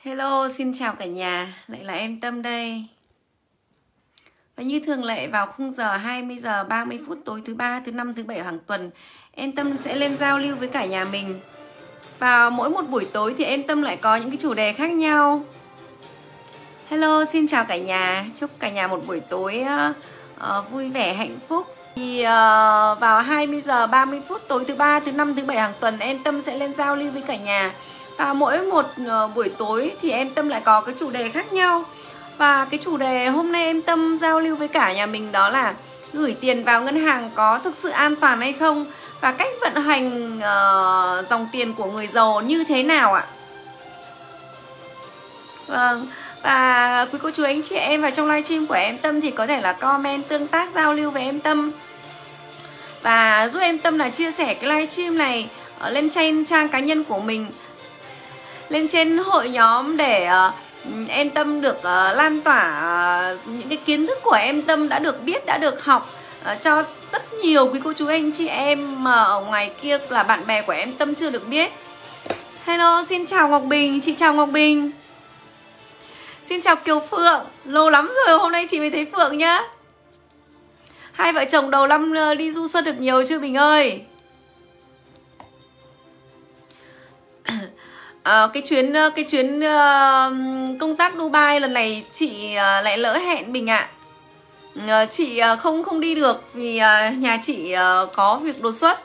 Hello, xin chào cả nhà, lại là em Tâm đây. Và như thường lệ vào khung giờ 20 giờ 30 phút tối thứ ba, thứ năm, thứ bảy hàng tuần, em Tâm sẽ lên giao lưu với cả nhà mình. Vào mỗi một buổi tối thì em Tâm lại có những cái chủ đề khác nhau. Hello, xin chào cả nhà, chúc cả nhà một buổi tối vui vẻ, hạnh phúc. Thì vào 20 giờ 30 phút tối thứ ba, thứ năm, thứ bảy hàng tuần, em Tâm sẽ lên giao lưu với cả nhà. Và mỗi một buổi tối thì em Tâm lại có cái chủ đề khác nhau. Và cái chủ đề hôm nay em Tâm giao lưu với cả nhà mình đó là gửi tiền vào ngân hàng có thực sự an toàn hay không? Và cách vận hành dòng tiền của người giàu như thế nào ạ? Vâng. Và quý cô chú anh chị em vào trong livestream của em Tâm thì có thể là comment tương tác giao lưu với em Tâm. Và giúp em Tâm là chia sẻ cái livestream này lên trên trang cá nhân của mình, lên trên hội nhóm để em Tâm được lan tỏa những cái kiến thức của em Tâm đã được biết, đã được học cho rất nhiều quý cô chú anh chị em mà ở ngoài kia là bạn bè của em Tâm chưa được biết. Hello, xin chào Ngọc Bình, chị chào Ngọc Bình. Xin chào Kiều Phượng, lâu lắm rồi hôm nay chị mới thấy Phượng nhá. Hai vợ chồng đầu năm đi du xuân được nhiều chưa Bình ơi? Cái chuyến công tác Dubai lần này chị lại lỡ hẹn Bình ạ. Chị không đi được vì nhà chị có việc đột xuất.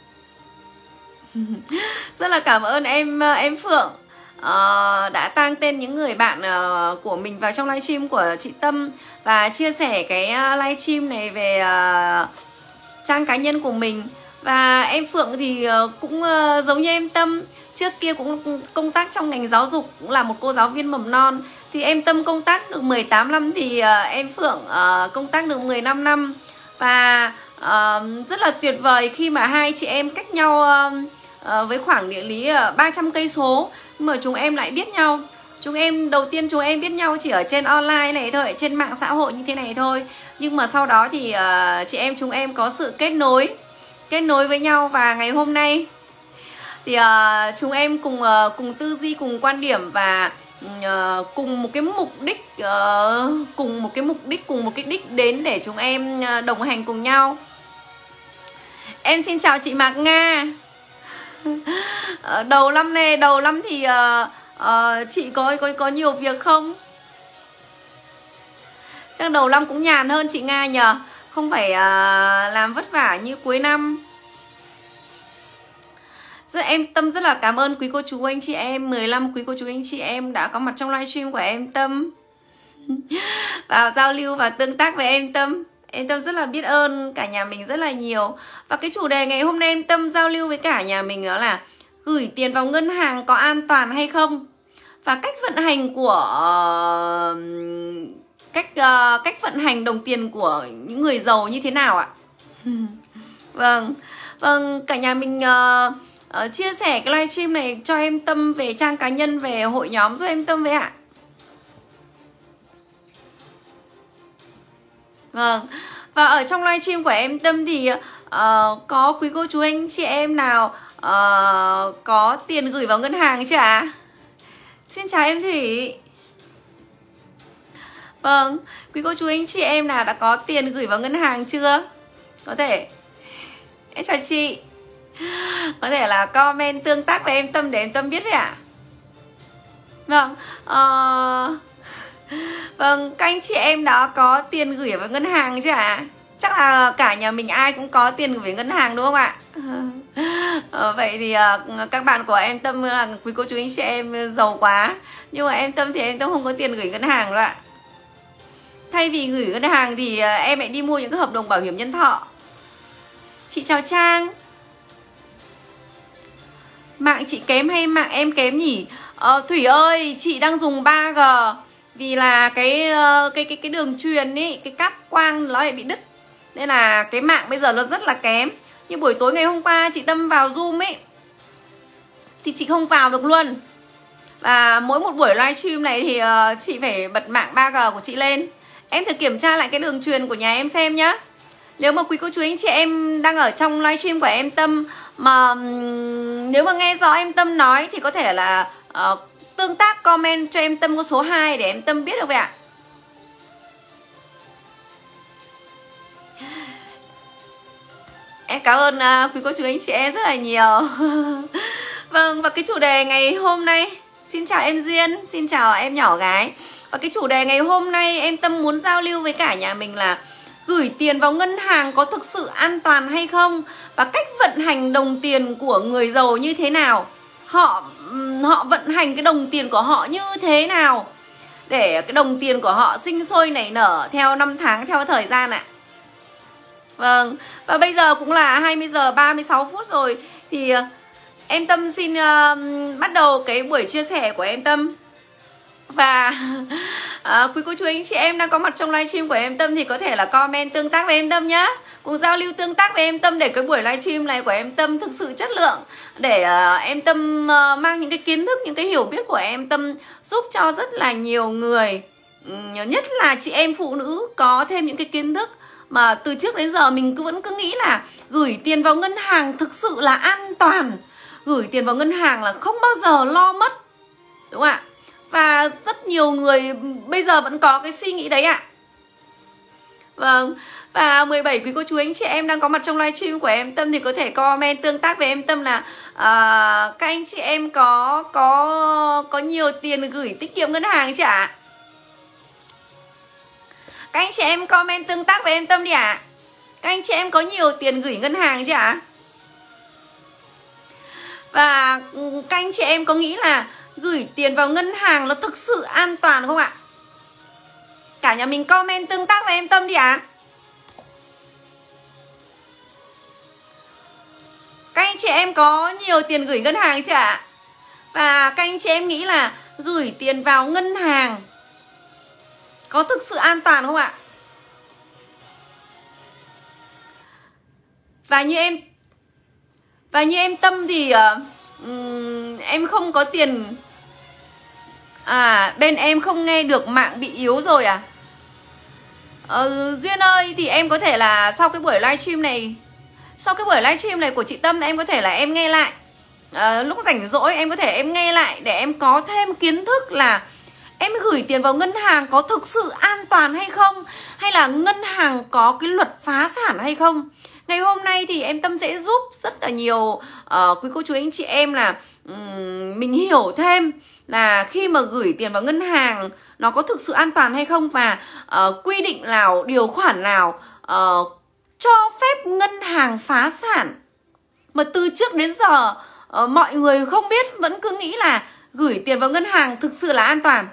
Rất là cảm ơn em Phượng đã tag tên những người bạn của mình vào trong livestream của chị Tâm và chia sẻ cái livestream này về trang cá nhân của mình. Và em Phượng thì cũng giống như em Tâm, trước kia cũng công tác trong ngành giáo dục, cũng là một cô giáo viên mầm non. Thì em Tâm công tác được 18 năm thì em Phượng công tác được 15 năm. Và rất là tuyệt vời khi mà hai chị em cách nhau với khoảng địa lý 300 cây số mà chúng em lại biết nhau. Đầu tiên chúng em biết nhau chỉ ở trên online này thôi, trên mạng xã hội như thế này thôi. Nhưng mà sau đó thì chị em chúng em có sự kết nối với nhau. Và ngày hôm nay thì chúng em cùng tư duy, cùng quan điểm và cùng một cái mục đích đến để chúng em đồng hành cùng nhau. Em xin chào chị Mạc Nga. Đầu năm thì chị có nhiều việc không? Chắc đầu năm cũng nhàn hơn chị Nga nhờ, không phải làm vất vả như cuối năm. Em Tâm rất là cảm ơn quý cô chú anh chị em, 15 quý cô chú anh chị em đã có mặt trong livestream của em Tâm vào giao lưu và tương tác với em Tâm. Em Tâm rất là biết ơn cả nhà mình rất là nhiều. Và cái chủ đề ngày hôm nay em Tâm giao lưu với cả nhà mình đó là gửi tiền vào ngân hàng có an toàn hay không? Và cách vận hành của cách vận hành đồng tiền của những người giàu như thế nào ạ? Vâng, cả nhà mình chia sẻ cái livestream này cho em Tâm về trang cá nhân, về hội nhóm giúp em Tâm với ạ. Vâng. Và ở trong livestream của em Tâm thì có quý cô chú anh chị em nào có tiền gửi vào ngân hàng chưa ạ? Xin chào em Thủy. Vâng, quý cô chú anh chị em nào đã có tiền gửi vào ngân hàng chưa? Có thể. Em chào chị. Có thể là comment tương tác với em Tâm để em Tâm biết đấy ạ. Vâng, vâng, các anh chị em đó có tiền gửi vào ngân hàng chứ ạ? Chắc là cả nhà mình ai cũng có tiền gửi ngân hàng đúng không ạ? Vậy thì các bạn của em Tâm là quý cô chú anh chị em giàu quá. Nhưng mà em Tâm thì em Tâm không có tiền gửi ngân hàng đâu ạ. Thay vì gửi ngân hàng thì em lại đi mua những cái hợp đồng bảo hiểm nhân thọ. Chị chào Trang. Mạng chị kém hay mạng em kém nhỉ? Thủy ơi, chị đang dùng 3G. Vì là cái đường truyền ý, cái cáp quang nó lại bị đứt. Nên là cái mạng bây giờ nó rất là kém. Như buổi tối ngày hôm qua chị Tâm vào Zoom ấy thì chị không vào được luôn. Và mỗi một buổi livestream này thì chị phải bật mạng 3G của chị lên. Em thử kiểm tra lại cái đường truyền của nhà em xem nhá. Nếu mà quý cô chú anh chị em đang ở trong livestream của em Tâm mà nếu mà nghe rõ em Tâm nói thì có thể là tương tác comment cho em Tâm có số 2 để em Tâm biết được vậy ạ. Em cảm ơn quý cô chú anh chị em rất là nhiều. Vâng, và cái chủ đề ngày hôm nay, xin chào em Duyên, xin chào em nhỏ gái. Và cái chủ đề ngày hôm nay em Tâm muốn giao lưu với cả nhà mình là gửi tiền vào ngân hàng có thực sự an toàn hay không? Và cách vận hành đồng tiền của người giàu như thế nào? Họ vận hành cái đồng tiền của họ như thế nào để cái đồng tiền của họ sinh sôi nảy nở theo năm tháng, theo thời gian ạ. Vâng, và bây giờ cũng là 20 giờ 36 phút rồi. Thì em Tâm xin bắt đầu cái buổi chia sẻ của em Tâm. Và quý cô chú anh chị em đang có mặt trong livestream của em Tâm thì có thể là comment tương tác với em Tâm nhá. Cùng giao lưu tương tác với em Tâm để cái buổi livestream này của em Tâm thực sự chất lượng. Để em Tâm mang những cái kiến thức, những cái hiểu biết của em Tâm giúp cho rất là nhiều người, nhất là chị em phụ nữ có thêm những cái kiến thức mà từ trước đến giờ mình vẫn cứ nghĩ là gửi tiền vào ngân hàng thực sự là an toàn. Gửi tiền vào ngân hàng là không bao giờ lo mất. Đúng không ạ? Và rất nhiều người bây giờ vẫn có cái suy nghĩ đấy ạ. Vâng. Và 17 quý cô chú anh chị em đang có mặt trong livestream của em Tâm thì có thể comment tương tác với em Tâm là các anh chị em có nhiều tiền gửi tiết kiệm ngân hàng chứ ạ? Các anh chị em comment tương tác với em Tâm đi ạ. Các anh chị em có nhiều tiền gửi ngân hàng chứ ạ? Và các anh chị em có nghĩ là gửi tiền vào ngân hàng nó thực sự an toàn không ạ? Cả nhà mình comment tương tác với em Tâm đi ạ. Các anh chị em có nhiều tiền gửi ngân hàng chưa ạ? Và các anh chị em nghĩ là gửi tiền vào ngân hàng có thực sự an toàn không ạ? Và như em Tâm thì em không có tiền. Bên em không nghe được, mạng bị yếu rồi à? Duyên ơi, thì em có thể là sau cái buổi livestream này của chị Tâm, em có thể là em nghe lại. Lúc rảnh rỗi em có thể em nghe lại để em có thêm kiến thức là em gửi tiền vào ngân hàng có thực sự an toàn hay không, hay là ngân hàng có cái luật phá sản hay không. Ngày hôm nay thì em Tâm sẽ giúp rất là nhiều quý cô chú anh chị em là mình hiểu thêm là khi mà gửi tiền vào ngân hàng nó có thực sự an toàn hay không, và quy định nào, điều khoản nào cho phép ngân hàng phá sản. Mà từ trước đến giờ mọi người không biết, vẫn cứ nghĩ là gửi tiền vào ngân hàng thực sự là an toàn.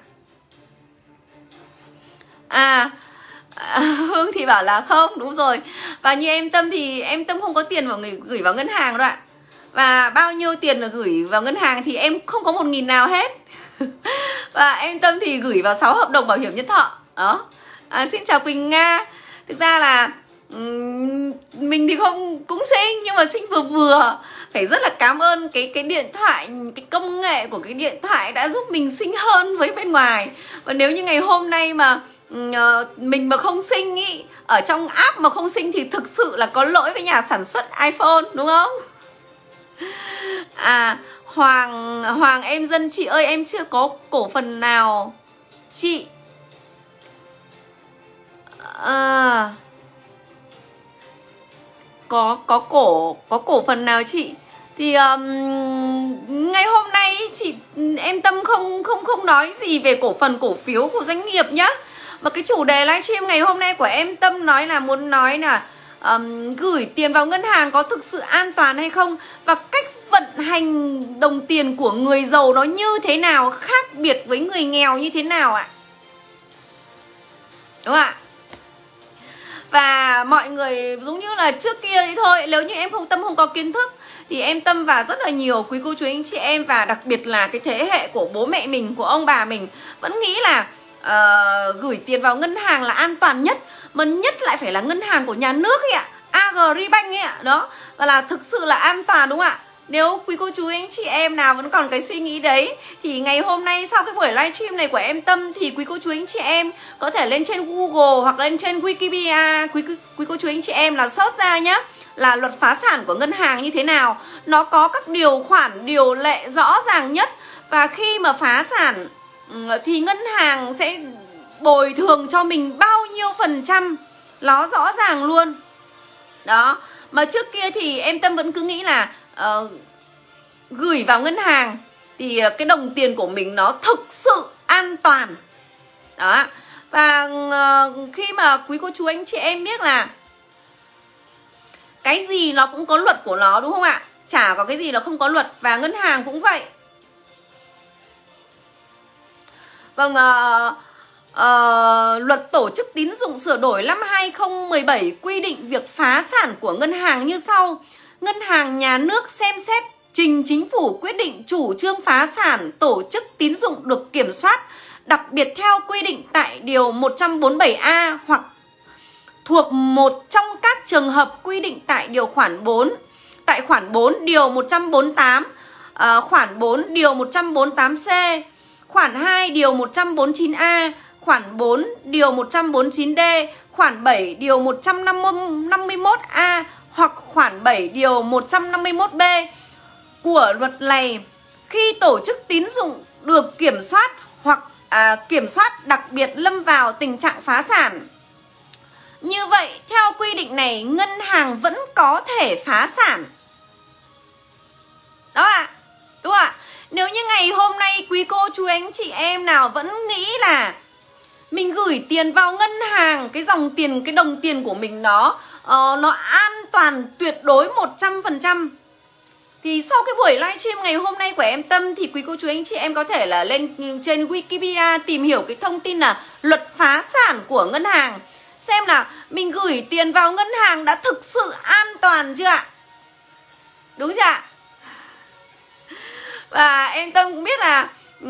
Hương thì bảo là không, đúng rồi. Và như em Tâm thì em Tâm không có tiền gửi vào ngân hàng đâu ạ. Và bao nhiêu tiền là gửi vào ngân hàng thì em không có 1.000 nào hết. Và em Tâm thì gửi vào 6 hợp đồng bảo hiểm nhân thọ. Đó. Xin chào Quỳnh Nga. Thực ra là mình thì không cũng sinh, nhưng mà sinh vừa vừa. Phải rất là cảm ơn cái điện thoại, cái công nghệ của cái điện thoại đã giúp mình sinh hơn với bên ngoài. Và nếu như ngày hôm nay mà mình mà không sinh ý, ở trong app mà không sinh thì thực sự là có lỗi với nhà sản xuất iPhone, đúng không? Hoàng em Dân, chị ơi em chưa có cổ phần nào chị. Có cổ phần nào chị? Thì ngày hôm nay em Tâm không nói gì về cổ phần, cổ phiếu của doanh nghiệp nhá. Và cái chủ đề livestream ngày hôm nay của em Tâm muốn nói là gửi tiền vào ngân hàng có thực sự an toàn hay không, và cách vận hành đồng tiền của người giàu nó như thế nào, khác biệt với người nghèo như thế nào ạ? Đúng không ạ? Và mọi người giống như là trước kia thì thôi, nếu như em Tâm không có kiến thức thì em Tâm và rất là nhiều quý cô chú anh chị em, và đặc biệt là cái thế hệ của bố mẹ mình, của ông bà mình vẫn nghĩ là gửi tiền vào ngân hàng là an toàn nhất, mà nhất lại phải là ngân hàng của nhà nước ấy ạ, Agribank ấy ạ. Đó, và là thực sự là an toàn, đúng không ạ? Nếu quý cô chú anh chị em nào vẫn còn cái suy nghĩ đấy thì ngày hôm nay sau cái buổi livestream này của em Tâm thì quý cô chú anh chị em có thể lên trên Google hoặc lên trên Wikipedia, quý cô chú anh chị em là search ra nhé, là luật phá sản của ngân hàng như thế nào. Nó có các điều khoản, điều lệ rõ ràng nhất, Và khi mà phá sản thì ngân hàng sẽ bồi thường cho mình bao nhiêu % nó rõ ràng luôn. Đó. Mà trước kia thì em Tâm vẫn cứ nghĩ là gửi vào ngân hàng thì cái đồng tiền của mình nó thực sự an toàn. Đó. Và khi mà quý cô chú anh chị em biết là cái gì nó cũng có luật của nó, đúng không ạ? Chả có cái gì nó không có luật. Và ngân hàng cũng vậy. Vâng, luật tổ chức tín dụng sửa đổi năm 2017 quy định việc phá sản của ngân hàng như sau. Ngân hàng nhà nước xem xét trình chính phủ quyết định chủ trương phá sản tổ chức tín dụng được kiểm soát, đặc biệt theo quy định tại điều 147A hoặc thuộc một trong các trường hợp quy định tại điều khoản 4, tại khoản 4 điều 148, khoản 4 điều 148C, khoản 2 điều 149A, khoản 4 điều 149D, khoản 7 điều 151A hoặc khoản 7 điều 151B của luật này. Khi tổ chức tín dụng được kiểm soát hoặc kiểm soát đặc biệt lâm vào tình trạng phá sản. Như vậy, theo quy định này, ngân hàng vẫn có thể phá sản. Đó ạ. Đúng ạ. Nếu như ngày hôm nay quý cô chú anh chị em nào vẫn nghĩ là mình gửi tiền vào ngân hàng, cái dòng tiền, cái đồng tiền của mình nó an toàn tuyệt đối 100%, thì sau cái buổi livestream ngày hôm nay của em Tâm thì quý cô chú anh chị em có thể là lên trên Wikipedia tìm hiểu cái thông tin là luật phá sản của ngân hàng, xem là mình gửi tiền vào ngân hàng đã thực sự an toàn chưa ạ? Đúng chưa ạ? Và em Tâm cũng biết là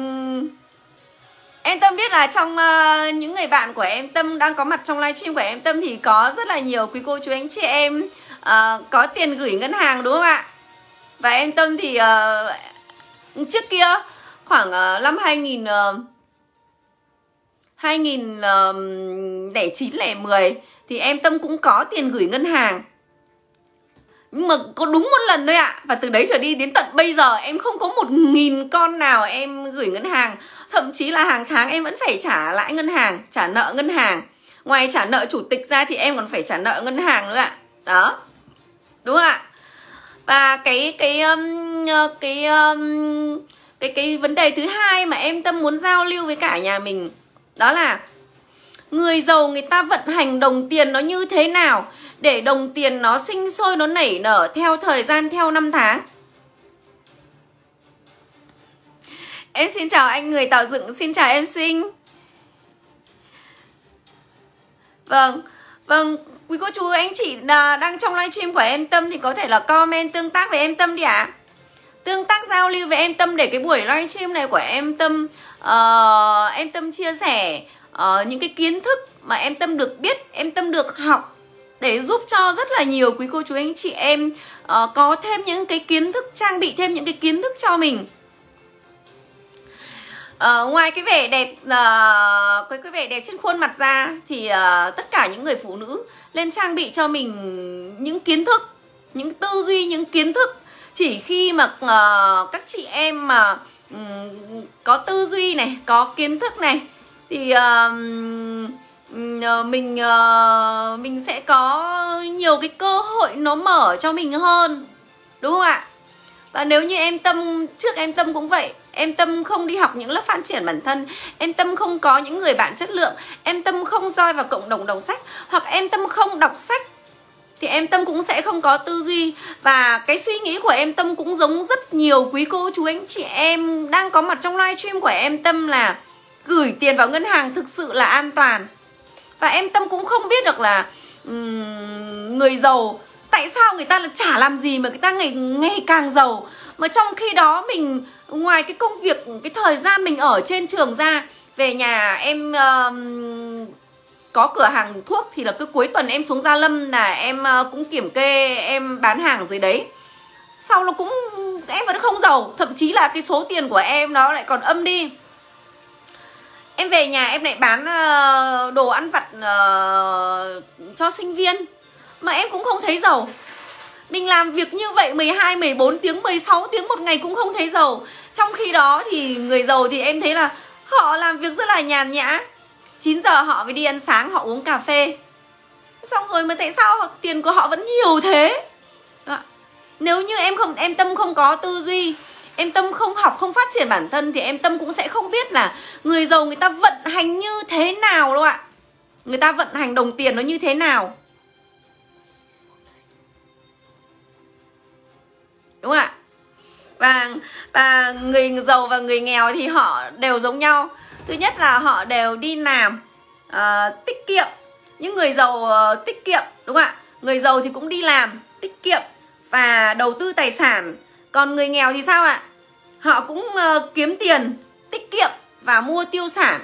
em Tâm biết là trong những người bạn của em Tâm đang có mặt trong livestream của em Tâm thì có rất là nhiều quý cô chú anh chị em có tiền gửi ngân hàng, đúng không ạ? Và em Tâm thì trước kia khoảng năm 2009, 2010 thì em Tâm cũng có tiền gửi ngân hàng. Nhưng mà có đúng một lần thôi ạ. Và từ đấy trở đi đến tận bây giờ em không có 1.000 con nào em gửi ngân hàng. Thậm chí là hàng tháng em vẫn phải trả lãi ngân hàng, trả nợ ngân hàng. Ngoài trả nợ chủ tịch ra thì em còn phải trả nợ ngân hàng nữa ạ. Đó. Đúng không ạ? Và cái vấn đề thứ hai mà em Tâm muốn giao lưu với cả nhà mình, đó là người giàu người ta vận hành đồng tiền nó như thế nào để đồng tiền nó sinh sôi, nó nảy nở theo thời gian, theo năm tháng. Em xin chào anh người tạo dựng, xin chào em Sinh. Vâng, quý cô chú anh chị đang trong livestream của em Tâm thì có thể là comment tương tác với em Tâm đi ạ. Tương tác giao lưu với em Tâm để cái buổi livestream này của em Tâm chia sẻ những cái kiến thức mà em Tâm được biết, em Tâm được học, để giúp cho rất là nhiều quý cô chú anh chị em có thêm những cái kiến thức, trang bị thêm những cái kiến thức cho mình. Ngoài cái vẻ đẹp cái vẻ đẹp trên khuôn mặt ra thì tất cả những người phụ nữ lên trang bị cho mình những kiến thức, những tư duy, những kiến thức. Chỉ khi mà các chị em mà có tư duy này, có kiến thức này thì mình sẽ có nhiều cái cơ hội nó mở cho mình hơn, đúng không ạ? Và nếu như em Tâm, trước em Tâm cũng vậy, em Tâm không đi học những lớp phát triển bản thân, em Tâm không có những người bạn chất lượng, em Tâm không join vào cộng đồng đọc sách, hoặc em Tâm không đọc sách, thì em Tâm cũng sẽ không có tư duy. Và cái suy nghĩ của em Tâm cũng giống rất nhiều quý cô chú anh chị em đang có mặt trong livestream của em Tâm, là gửi tiền vào ngân hàng thực sự là an toàn. Và em Tâm cũng không biết được là người giàu tại sao người ta là chả làm gì mà người ta ngày càng giàu. Mà trong khi đó mình, ngoài cái công việc, cái thời gian mình ở trên trường ra, về nhà em có cửa hàng thuốc thì là cứ cuối tuần em xuống Gia Lâm là em cũng kiểm kê, em bán hàng dưới đấy. Sau nó cũng, em vẫn không giàu, thậm chí là cái số tiền của em nó lại còn âm đi. Em về nhà em lại bán đồ ăn vặt cho sinh viên, mà em cũng không thấy giàu. Mình làm việc như vậy 12, 14 tiếng, 16 tiếng một ngày cũng không thấy giàu. Trong khi đó thì người giàu thì em thấy là họ làm việc rất là nhàn nhã. 9 giờ họ mới đi ăn sáng, họ uống cà phê. Xong rồi mà tại sao tiền của họ vẫn nhiều thế? Nếu như em Tâm không có tư duy, em Tâm không học, không phát triển bản thân thì em Tâm cũng sẽ không biết là người giàu người ta vận hành như thế nào đâu ạ. Người ta vận hành đồng tiền nó như thế nào. Đúng không ạ? Và người giàu và người nghèo thì họ đều giống nhau. Thứ nhất là họ đều đi làm tiết kiệm. Những người giàu tiết kiệm, đúng không ạ? Người giàu thì cũng đi làm tiết kiệm và đầu tư tài sản. Còn người nghèo thì sao ạ? Họ cũng kiếm tiền, tiết kiệm và mua tiêu sản.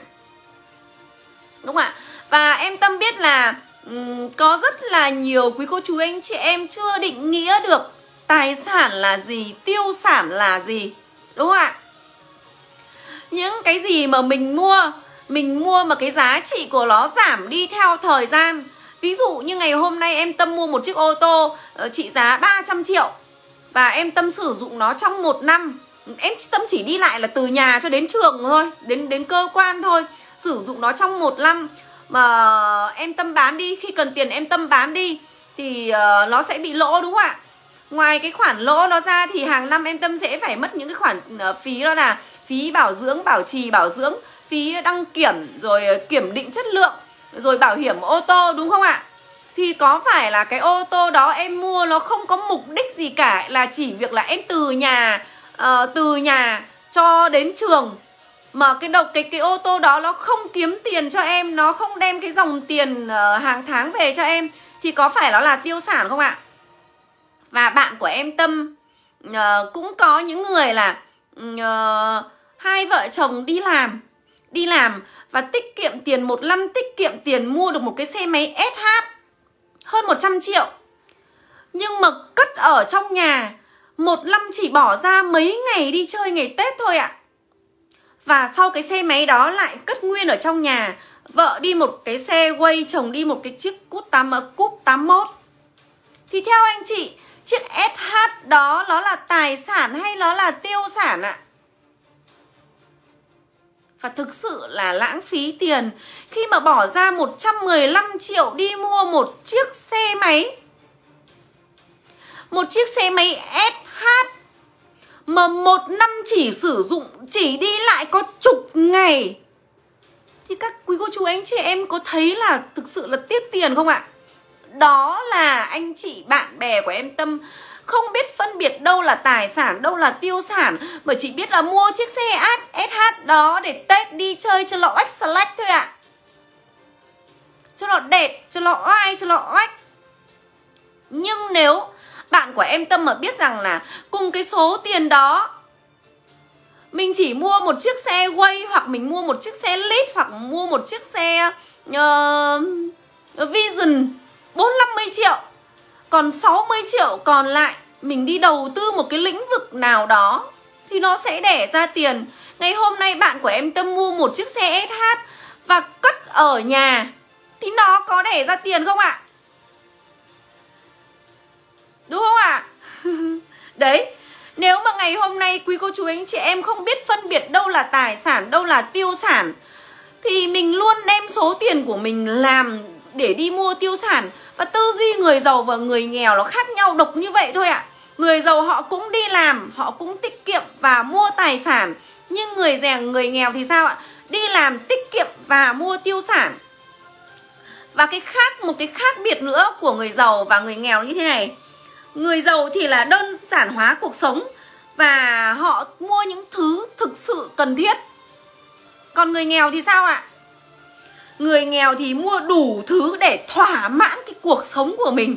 Đúng không ạ? Và em Tâm biết là có rất là nhiều quý cô chú anh chị em chưa định nghĩa được tài sản là gì, tiêu sản là gì. Đúng không ạ? Những cái gì mà mình mua mà cái giá trị của nó giảm đi theo thời gian. Ví dụ như ngày hôm nay em Tâm mua một chiếc ô tô trị giá 300 triệu và em Tâm sử dụng nó trong 1 năm. Em Tâm chỉ đi lại là từ nhà cho đến trường thôi, đến cơ quan thôi. Sử dụng nó trong 1 năm mà em Tâm bán đi, khi cần tiền em Tâm bán đi thì nó sẽ bị lỗ, đúng không ạ? Ngoài cái khoản lỗ nó ra thì hàng năm em Tâm sẽ phải mất những cái khoản phí, đó là phí bảo dưỡng, bảo trì bảo dưỡng, phí đăng kiểm, rồi kiểm định chất lượng, rồi bảo hiểm ô tô, đúng không ạ? Thì có phải là cái ô tô đó em mua nó không có mục đích gì cả, là chỉ việc là em từ nhà cho đến trường, mà cái ô tô đó nó không kiếm tiền cho em, nó không đem cái dòng tiền hàng tháng về cho em, thì có phải nó là tiêu sản không ạ? Và bạn của em Tâm cũng có những người là hai vợ chồng đi làm và tiết kiệm tiền, 1 năm tiết kiệm tiền mua được một cái xe máy SH hơn 100 triệu. Nhưng mà cất ở trong nhà 1 năm chỉ bỏ ra mấy ngày đi chơi ngày Tết thôi ạ. Và sau cái xe máy đó lại cất nguyên ở trong nhà. Vợ đi một cái xe Way, chồng đi một cái chiếc Cúp 81. Thì theo anh chị, chiếc SH đó nó là tài sản hay nó là tiêu sản ạ? Và thực sự là lãng phí tiền khi mà bỏ ra 115 triệu đi mua một chiếc xe máy. Một chiếc xe máy SH mà 1 năm chỉ sử dụng, chỉ đi lại có chục ngày. Thì các quý cô chú anh chị em có thấy là thực sự là tiếc tiền không ạ? Đó là anh chị bạn bè của em Tâm không biết phân biệt đâu là tài sản, đâu là tiêu sản, mà chỉ biết là mua chiếc xe SH đó để Tết đi chơi cho nó oách select thôi ạ. Cho nó đẹp, cho nó oai, cho nó oách. Nhưng nếu bạn của em Tâm mà biết rằng là cùng cái số tiền đó mình chỉ mua một chiếc xe Way, hoặc mình mua một chiếc xe Lead, hoặc mua một chiếc xe Vision 40-50 triệu, còn 60 triệu còn lại mình đi đầu tư một cái lĩnh vực nào đó thì nó sẽ đẻ ra tiền. Ngày hôm nay bạn của em Tâm mua một chiếc xe SH và cất ở nhà thì nó có đẻ ra tiền không ạ? Đúng không ạ? Đấy, nếu mà ngày hôm nay quý cô chú anh chị em không biết phân biệt đâu là tài sản, đâu là tiêu sản, thì mình luôn đem số tiền của mình làm để đi mua tiêu sản. Và tư duy người giàu và người nghèo nó khác nhau độc như vậy thôi ạ. Người giàu họ cũng đi làm, họ cũng tiết kiệm và mua tài sản. Nhưng người nghèo thì sao ạ? Đi làm, tiết kiệm và mua tiêu sản. Và một cái khác biệt nữa của người giàu và người nghèo như thế này. Người giàu thì là đơn giản hóa cuộc sống và họ mua những thứ thực sự cần thiết. Còn người nghèo thì sao ạ? Người nghèo thì mua đủ thứ để thỏa mãn cái cuộc sống của mình.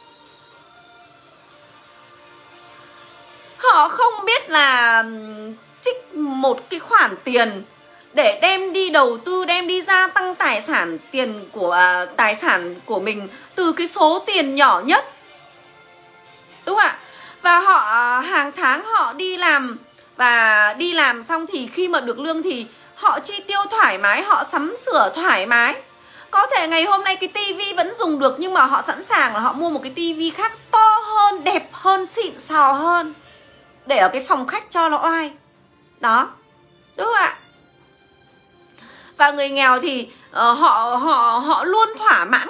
Họ không biết là trích một cái khoản tiền để đem đi đầu tư, đem đi gia tăng tài sản của mình từ cái số tiền nhỏ nhất. Đúng không ạ? Và họ hàng tháng họ đi làm, và đi làm xong thì khi mà được lương thì họ chi tiêu thoải mái, họ sắm sửa thoải mái. Có thể ngày hôm nay cái tivi vẫn dùng được nhưng mà họ sẵn sàng là họ mua một cái tivi khác to hơn hơn, đẹp hơn, xịn sò hơn, để ở cái phòng khách cho nó oai. Đó, đúng không ạ? Và người nghèo thì họ luôn thỏa mãn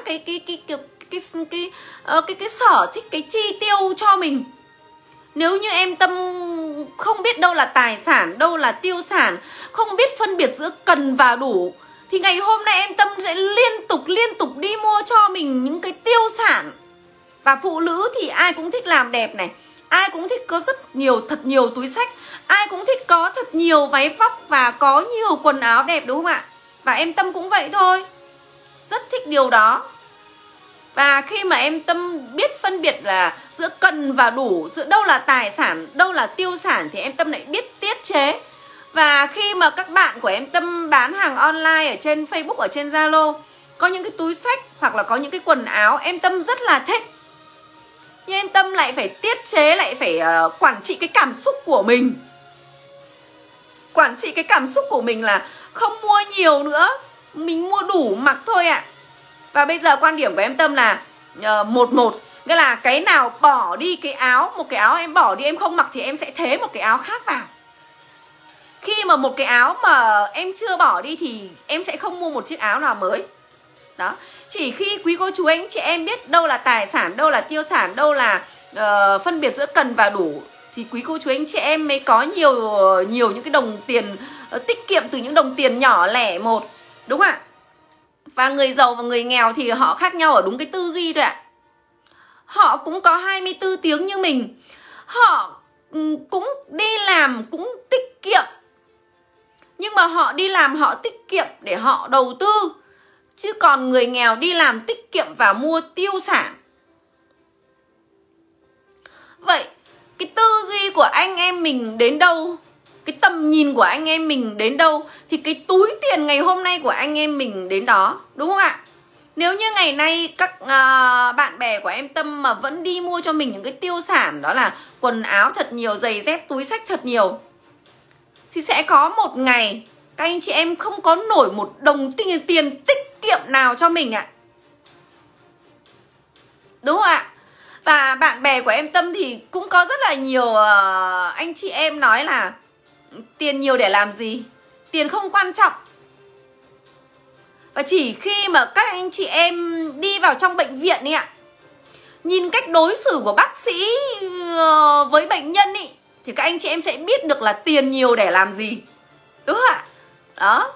cái sở thích, cái chi tiêu cho mình. Nếu như em Tâm không biết đâu là tài sản, đâu là tiêu sản, không biết phân biệt giữa cần và đủ, thì ngày hôm nay em Tâm sẽ liên tục đi mua cho mình những cái tiêu sản. Và phụ nữ thì ai cũng thích làm đẹp này, ai cũng thích có thật nhiều túi xách, ai cũng thích có thật nhiều váy vóc và có nhiều quần áo đẹp, đúng không ạ? Và em Tâm cũng vậy thôi, rất thích điều đó. Và khi mà em Tâm biết phân biệt là giữa cần và đủ, giữa đâu là tài sản, đâu là tiêu sản, thì em Tâm lại biết tiết chế. Và khi mà các bạn của em Tâm bán hàng online ở trên Facebook, ở trên Zalo, có những cái túi xách hoặc là có những cái quần áo em Tâm rất là thích, nhưng em Tâm lại phải tiết chế, lại phải quản trị cái cảm xúc của mình. Quản trị cái cảm xúc của mình là không mua nhiều nữa, mình mua đủ mặc thôi ạ. Và bây giờ quan điểm của em Tâm là một, nghĩa là cái nào bỏ đi cái áo, một cái áo em bỏ đi em không mặc thì em sẽ thế một cái áo khác vào. Khi mà một cái áo mà em chưa bỏ đi thì em sẽ không mua một chiếc áo nào mới. Đó, chỉ khi quý cô chú anh chị em biết đâu là tài sản, đâu là tiêu sản, đâu là phân biệt giữa cần và đủ, thì quý cô chú anh chị em mới có nhiều những cái đồng tiền tiết kiệm từ những đồng tiền nhỏ lẻ một, đúng không ạ? Và người giàu và người nghèo thì họ khác nhau ở đúng cái tư duy thôi ạ. Họ cũng có 24 tiếng như mình, họ cũng đi làm, cũng tiết kiệm, nhưng mà họ đi làm họ tiết kiệm để họ đầu tư. Chứ còn người nghèo đi làm tiết kiệm và mua tiêu sản. Vậy cái tư duy của anh em mình đến đâu, cái tầm nhìn của anh em mình đến đâu, thì cái túi tiền ngày hôm nay của anh em mình đến đó, đúng không ạ? Nếu như ngày nay các bạn bè của em Tâm mà vẫn đi mua cho mình những cái tiêu sản, đó là quần áo thật nhiều, giày dép, túi xách thật nhiều, thì sẽ có một ngày các anh chị em không có nổi một đồng tiền tiết kiệm nào cho mình ạ. Đúng không ạ? Và bạn bè của em Tâm thì cũng có rất là nhiều anh chị em nói là tiền nhiều để làm gì, tiền không quan trọng. Và chỉ khi mà các anh chị em đi vào trong bệnh viện ấy ạ, nhìn cách đối xử của bác sĩ với bệnh nhân ấy, thì các anh chị em sẽ biết được là tiền nhiều để làm gì. Đúng không ạ? Đó.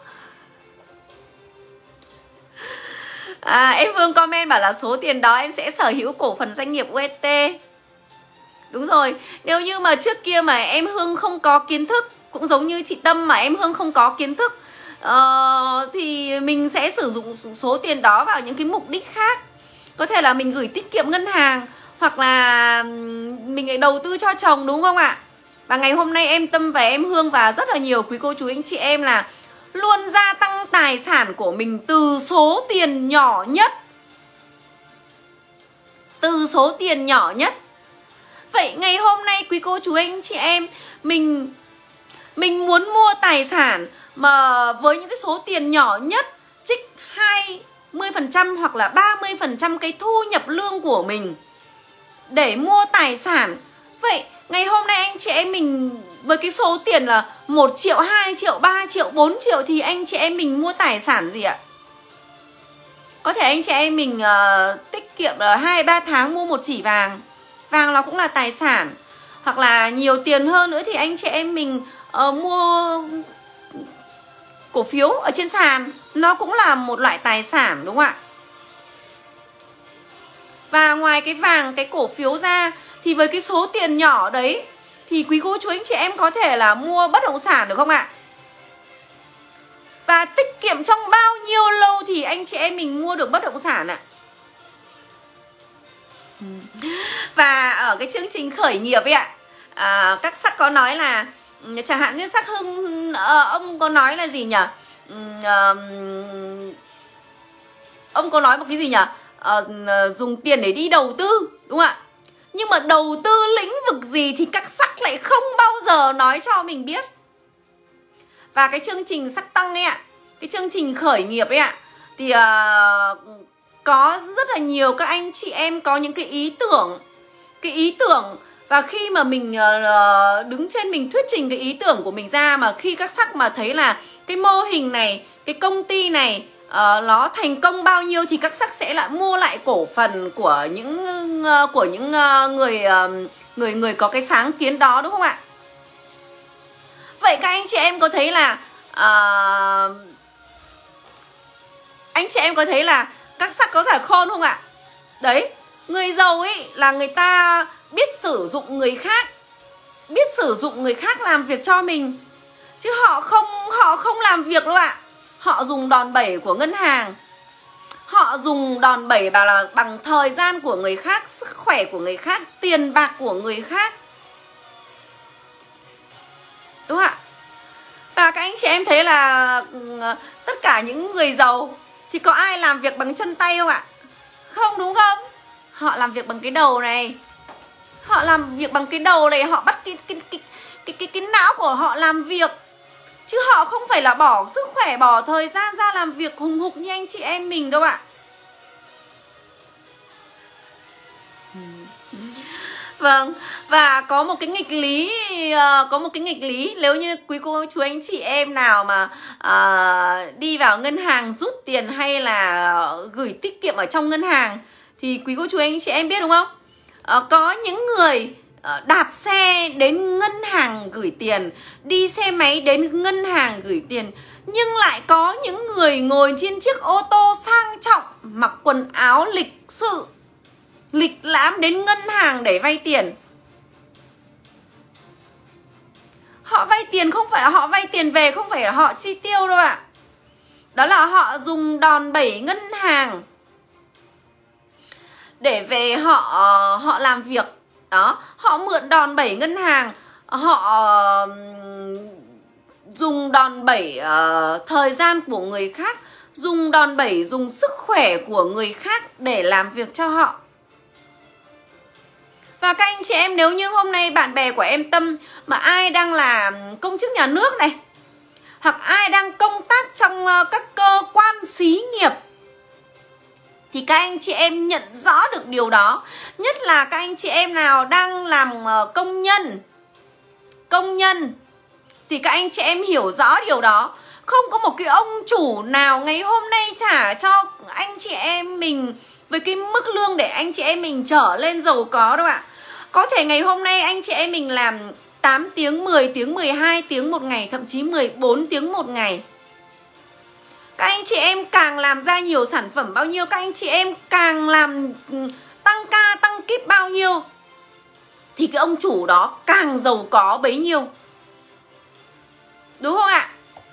Em Hương comment bảo là số tiền đó em sẽ sở hữu cổ phần doanh nghiệp UST. Đúng rồi, nếu như mà trước kia mà em Hương không có kiến thức, cũng giống như chị Tâm mà em Hương không có kiến thức, thì mình sẽ sử dụng số tiền đó vào những cái mục đích khác. Có thể là mình gửi tiết kiệm ngân hàng, hoặc là mình đầu tư cho chồng, đúng không ạ? Và ngày hôm nay em Tâm và em Hương và rất là nhiều quý cô chú anh chị em là luôn gia tăng tài sản của mình từ số tiền nhỏ nhất. Từ số tiền nhỏ nhất. Vậy ngày hôm nay quý cô chú anh chị em, mình muốn mua tài sản mà với những cái số tiền nhỏ nhất, trích 20% hoặc là 30% cái thu nhập lương của mình để mua tài sản. Vậy ngày hôm nay anh chị em mình với cái số tiền là 1 triệu, 2 triệu, 3 triệu, 4 triệu thì anh chị em mình mua tài sản gì ạ? Có thể anh chị em mình tiết kiệm 2-3 tháng mua một chỉ vàng. Vàng nó cũng là tài sản. Hoặc là nhiều tiền hơn nữa thì anh chị em mình mua cổ phiếu ở trên sàn. Nó cũng là một loại tài sản, đúng không ạ? Và ngoài cái vàng, cái cổ phiếu ra, thì với cái số tiền nhỏ đấy thì quý cô chú anh chị em có thể là mua bất động sản, được không ạ? Và tiết kiệm trong bao nhiêu lâu thì anh chị em mình mua được bất động sản ạ? Và ở cái chương trình khởi nghiệp ấy ạ, các sắc có nói là, chẳng hạn như sắc Hưng, ông có nói là gì nhỉ? Ông có nói một cái gì nhỉ? Dùng tiền để đi đầu tư, đúng không ạ? Nhưng mà đầu tư lĩnh vực gì thì các sắc lại không bao giờ nói cho mình biết. Và cái chương trình sắc tăng ấy ạ, cái chương trình khởi nghiệp ấy ạ, thì có rất là nhiều các anh chị em có những cái ý tưởng cái ý tưởng. Và khi mà mình đứng trên mình thuyết trình cái ý tưởng của mình ra, mà khi các sắc mà thấy là cái mô hình này, cái công ty này nó thành công bao nhiêu, thì các sắc sẽ lại mua lại cổ phần của những người có cái sáng kiến đó, đúng không ạ? Vậy các anh chị em có thấy là anh chị em có thấy là các sắc có giải khôn không ạ? Đấy, người giàu ấy là người ta biết sử dụng người khác, biết sử dụng người khác làm việc cho mình, chứ họ không làm việc đâu ạ. Họ dùng đòn bẩy của ngân hàng, họ dùng đòn bẩy bằng thời gian của người khác, sức khỏe của người khác, tiền bạc của người khác, đúng không ạ? Và các anh chị em thấy là tất cả những người giàu thì có ai làm việc bằng chân tay không ạ? Không, đúng không? Họ làm việc bằng cái đầu này. Họ làm việc bằng cái đầu này, họ bắt cái não của họ làm việc. Chứ họ không phải là bỏ sức khỏe, bỏ thời gian ra làm việc hùng hục như anh chị em mình đâu ạ. Vâng, và có một cái nghịch lý, nếu như quý cô chú anh chị em nào mà đi vào ngân hàng rút tiền hay là gửi tiết kiệm ở trong ngân hàng, thì quý cô chú anh chị em biết đúng không? Có những người đạp xe đến ngân hàng gửi tiền, đi xe máy đến ngân hàng gửi tiền, nhưng lại có những người ngồi trên chiếc ô tô sang trọng, mặc quần áo lịch sự, lịch lãm đến ngân hàng để vay tiền. Họ vay tiền không phải họ vay tiền về, không phải là họ chi tiêu đâu ạ. Đó là họ dùng đòn bẩy ngân hàng để về họ làm việc. Đó, họ mượn đòn bẩy ngân hàng, họ dùng đòn bẩy thời gian của người khác, dùng đòn bẩy, dùng sức khỏe của người khác để làm việc cho họ. Và các anh chị em, nếu như hôm nay bạn bè của em Tâm mà ai đang là công chức nhà nước này, hoặc ai đang công tác trong các cơ quan xí nghiệp, thì các anh chị em nhận rõ được điều đó. Nhất là các anh chị em nào đang làm công nhân thì các anh chị em hiểu rõ điều đó. Không có một cái ông chủ nào ngày hôm nay trả cho anh chị em mình với cái mức lương để anh chị em mình trở lên giàu có đâu ạ. Có thể ngày hôm nay anh chị em mình làm 8 tiếng, 10 tiếng, 12 tiếng một ngày, thậm chí 14 tiếng một ngày. Các anh chị em càng làm ra nhiều sản phẩm bao nhiêu, các anh chị em càng làm tăng ca, tăng kíp bao nhiêu, thì cái ông chủ đó càng giàu có bấy nhiêu. Đúng không ạ?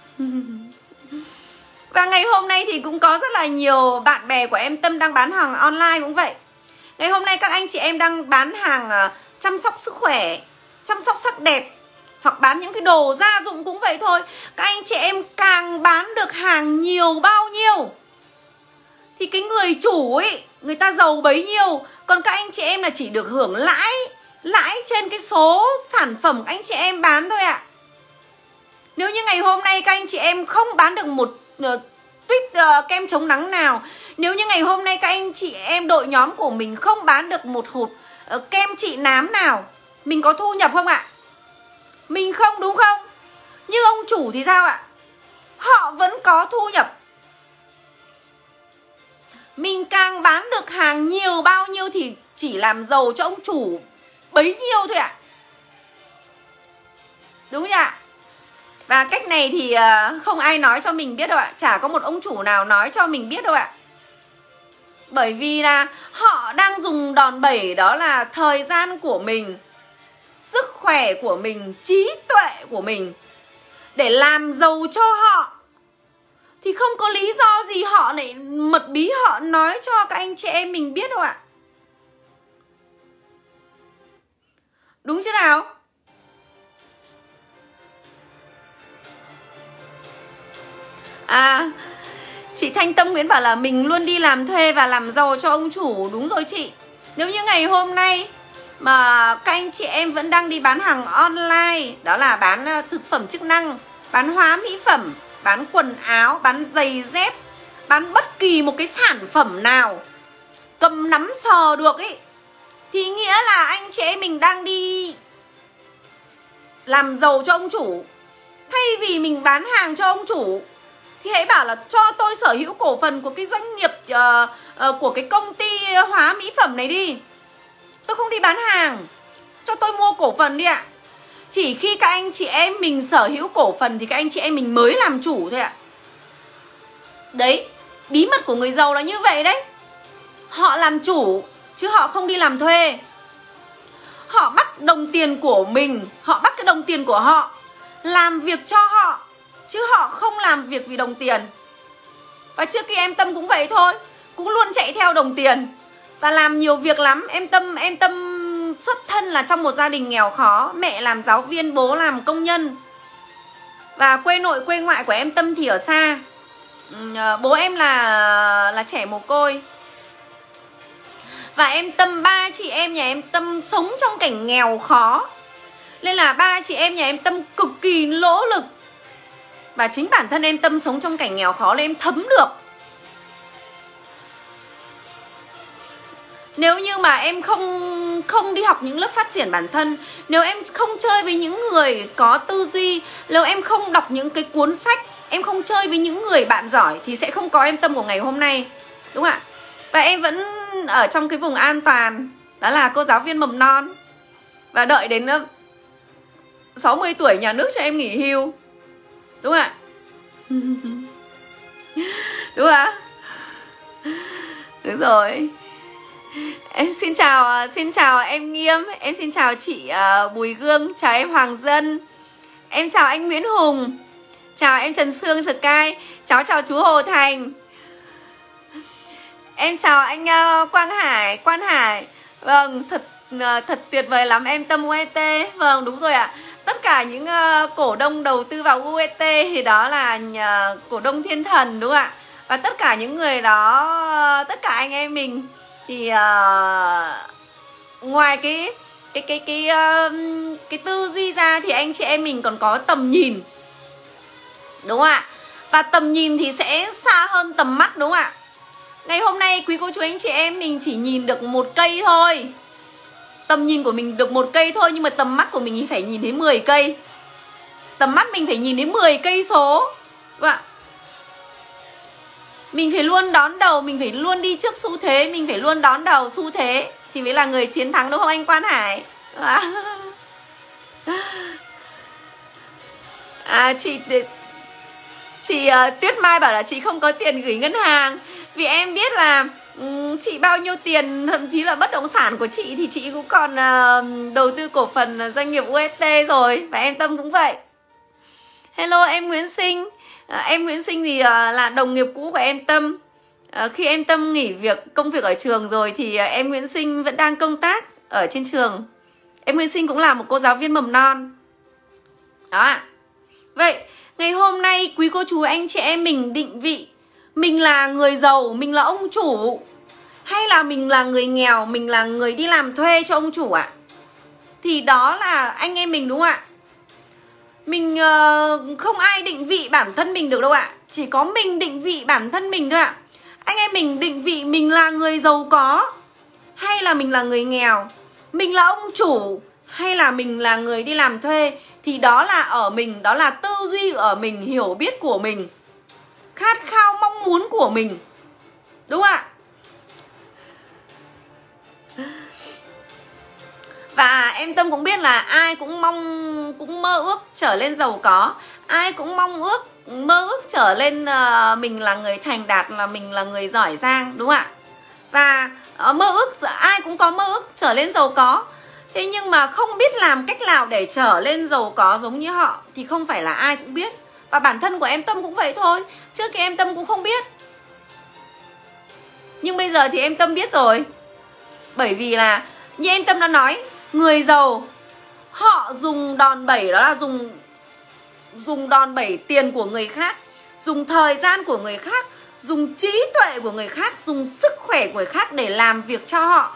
Và ngày hôm nay thì cũng có rất là nhiều bạn bè của em Tâm đang bán hàng online cũng vậy. Ngày hôm nay các anh chị em đang bán hàng chăm sóc sức khỏe, chăm sóc sắc đẹp, hoặc bán những cái đồ gia dụng cũng vậy thôi. Các anh chị em càng bán được hàng nhiều bao nhiêu thì cái người chủ ấy, người ta giàu bấy nhiêu. Còn các anh chị em là chỉ được hưởng lãi trên cái số sản phẩm anh chị em bán thôi ạ. Nếu như ngày hôm nay các anh chị em không bán được một tuýt kem chống nắng nào, nếu như ngày hôm nay các anh chị em đội nhóm của mình không bán được một hộp kem trị nám nào, mình có thu nhập không ạ? Mình không, đúng không? Nhưng ông chủ thì sao ạ? Họ vẫn có thu nhập. Mình càng bán được hàng nhiều bao nhiêu thì chỉ làm giàu cho ông chủ bấy nhiêu thôi ạ. Đúng không ạ? Và cách này thì không ai nói cho mình biết đâu ạ. Chả có một ông chủ nào nói cho mình biết đâu ạ. Bởi vì là họ đang dùng đòn bẩy, đó là thời gian của mình, sức khỏe của mình, trí tuệ của mình để làm giàu cho họ. Thì không có lý do gì họ lại mật bí họ nói cho các anh chị em mình biết đâu ạ. Đúng chứ nào? Chị Thanh Tâm Nguyễn bảo là mình luôn đi làm thuê và làm giàu cho ông chủ. Đúng rồi chị. Nếu như ngày hôm nay mà các anh chị em vẫn đang đi bán hàng online, đó là bán thực phẩm chức năng, bán hóa mỹ phẩm, bán quần áo, bán giày dép, bán bất kỳ một cái sản phẩm nào cầm nắm sờ được ý, thì nghĩa là anh chị em mình đang đi làm giàu cho ông chủ. Thay vì mình bán hàng cho ông chủ thì hãy bảo là cho tôi sở hữu cổ phần của cái doanh nghiệp, của cái công ty hóa mỹ phẩm này đi. Tôi không đi bán hàng, cho tôi mua cổ phần đi ạ. Chỉ khi các anh chị em mình sở hữu cổ phần thì các anh chị em mình mới làm chủ thôi ạ. Đấy, bí mật của người giàu là như vậy đấy. Họ làm chủ chứ họ không đi làm thuê. Họ bắt đồng tiền của mình, họ bắt cái đồng tiền của họ làm việc cho họ, chứ họ không làm việc vì đồng tiền. Và trước khi em Tâm cũng vậy thôi, cũng luôn chạy theo đồng tiền và làm nhiều việc lắm. Em Tâm xuất thân là trong một gia đình nghèo khó, mẹ làm giáo viên, bố làm công nhân. Và quê nội quê ngoại của em Tâm thì ở xa. Bố em là trẻ mồ côi. Và em Tâm, ba chị em nhà em Tâm sống trong cảnh nghèo khó, nên là ba chị em nhà em Tâm cực kỳ nỗ lực. Và chính bản thân em Tâm sống trong cảnh nghèo khó nên em thấm được. Nếu như mà em không đi học những lớp phát triển bản thân, nếu em không chơi với những người có tư duy, nếu em không đọc những cái cuốn sách, em không chơi với những người bạn giỏi thì sẽ không có em Tâm của ngày hôm nay. Đúng không ạ? Và em vẫn ở trong cái vùng an toàn, đó là cô giáo viên mầm non. Và đợi đến 60 tuổi nhà nước cho em nghỉ hưu. Đúng không ạ? Đúng không ạ? Đúng rồi. Em xin chào em Nghiêm, em xin chào chị Bùi Gương, chào em Hoàng Dân, em chào anh Nguyễn Hùng, chào em Trần Sương Sky, cháu chào chú Hồ Thành, em chào anh Quan Hải. Vâng, thật tuyệt vời lắm em Tâm UET. Vâng, đúng rồi ạ. Tất cả những cổ đông đầu tư vào UET thì đó là cổ đông thiên thần, đúng không ạ? Và tất cả những người đó, tất cả anh em mình thì ngoài cái tư duy ra thì anh chị em mình còn có tầm nhìn, đúng không ạ? Và tầm nhìn thì sẽ xa hơn tầm mắt, đúng không ạ? Ngày hôm nay quý cô chú anh chị em mình chỉ nhìn được một cây thôi, tầm nhìn của mình được một cây thôi, nhưng mà tầm mắt của mình phải nhìn đến 10 cây. Tầm mắt mình phải nhìn đến 10 cây số, đúng không ạ? Mình phải luôn đón đầu, mình phải luôn đi trước xu thế, mình phải luôn đón đầu xu thế thì mới là người chiến thắng, đúng không anh Quan Hải? Chị Tuyết Mai bảo là chị không có tiền gửi ngân hàng. Vì em biết là chị bao nhiêu tiền, thậm chí là bất động sản của chị thì chị cũng còn đầu tư cổ phần doanh nghiệp UST rồi. Và em Tâm cũng vậy. Hello em Nguyễn Sinh. Em Nguyễn Sinh thì là đồng nghiệp cũ của em Tâm. Khi em Tâm nghỉ công việc ở trường rồi thì em Nguyễn Sinh vẫn đang công tác ở trên trường. Em Nguyễn Sinh cũng là một cô giáo viên mầm non. Đó ạ. Vậy ngày hôm nay quý cô chú anh chị em mình định vị mình là người giàu, mình là ông chủ, hay là mình là người nghèo, mình là người đi làm thuê cho ông chủ ạ? Thì đó là anh em mình, đúng không ạ? Mình không ai định vị bản thân mình được đâu ạ. Chỉ có mình định vị bản thân mình thôi ạ. Anh em mình định vị mình là người giàu có hay là mình là người nghèo, mình là ông chủ hay là mình là người đi làm thuê, thì đó là ở mình, đó là tư duy ở mình, hiểu biết của mình, khát khao mong muốn của mình, đúng không ạ? Và em Tâm cũng biết là ai cũng mơ ước trở lên giàu có, ai cũng mơ ước trở lên mình là người thành đạt, là mình là người giỏi giang, đúng không ạ? Và ai cũng có mơ ước trở lên giàu có. Thế nhưng mà không biết làm cách nào để trở lên giàu có giống như họ thì không phải là ai cũng biết. Và bản thân của em Tâm cũng vậy thôi. Trước khi em Tâm cũng không biết, nhưng bây giờ thì em Tâm biết rồi. Bởi vì là như em Tâm đã nói, người giàu họ dùng đòn bẩy, đó là dùng đòn bẩy tiền của người khác, dùng thời gian của người khác, dùng trí tuệ của người khác, dùng sức khỏe của người khác để làm việc cho họ.